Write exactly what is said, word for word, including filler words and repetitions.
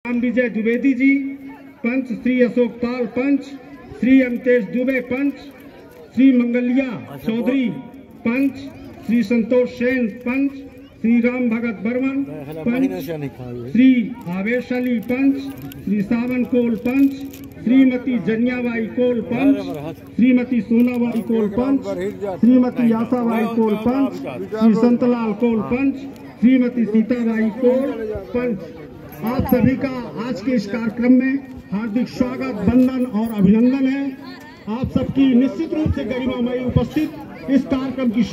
राम विजय द्विवेदी जी पंच, श्री अशोक पाल पंच, श्री अमितेश दुबे पंच, श्री मंगलिया चौधरी पंच, श्री संतोष सेन पंच, श्री राम भगत बर्मन पंच, श्री आवेश अली पंच, श्री सावन कोल पंच, श्रीमती जनियाबाई कोल पंच, श्रीमती सोनाबाई कोल पंच, श्रीमती आशाबाई कोल पंच, श्री संतलाल कोल पंच, श्रीमती सीताबाई कोल पंच। आप सभी का आज के इस कार्यक्रम में हार्दिक स्वागत, वंदन और अभिनंदन है। आप सबकी निश्चित रूप से गरिमामयी उपस्थित इस कार्यक्रम की